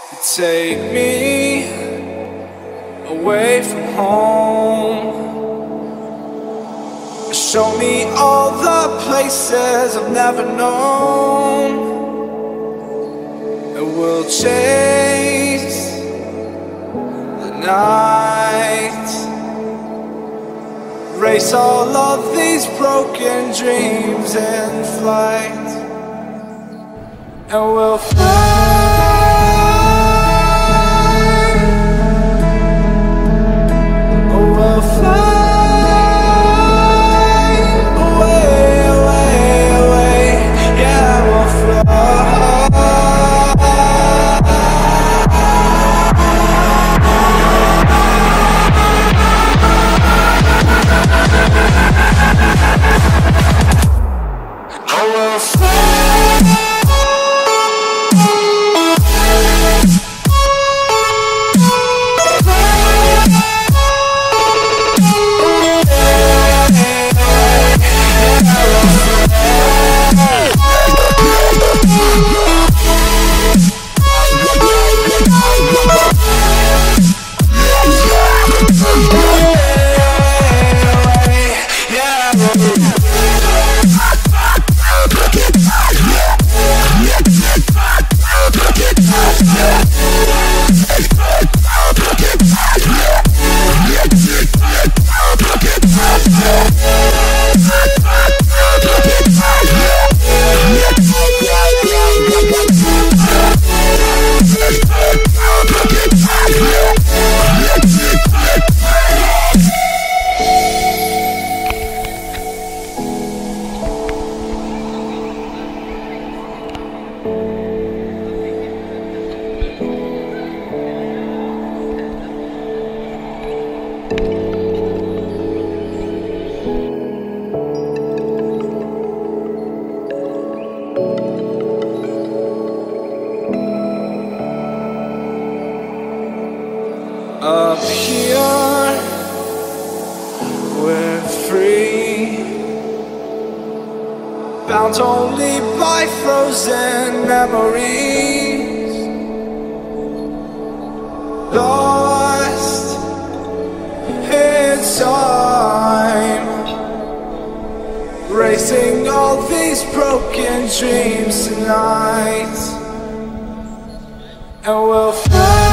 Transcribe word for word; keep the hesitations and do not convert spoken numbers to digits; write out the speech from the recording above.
Take me away from home. Show me all the places I've never known. And we'll chase the night, race all of these broken dreams in flight. And we'll fly. We'll fly away, away, away. Yeah, we'll fly. Oh, we'll fly. Up here, we're free, bound only by frozen memories, lost in time, racing all these broken dreams tonight. And we'll fly.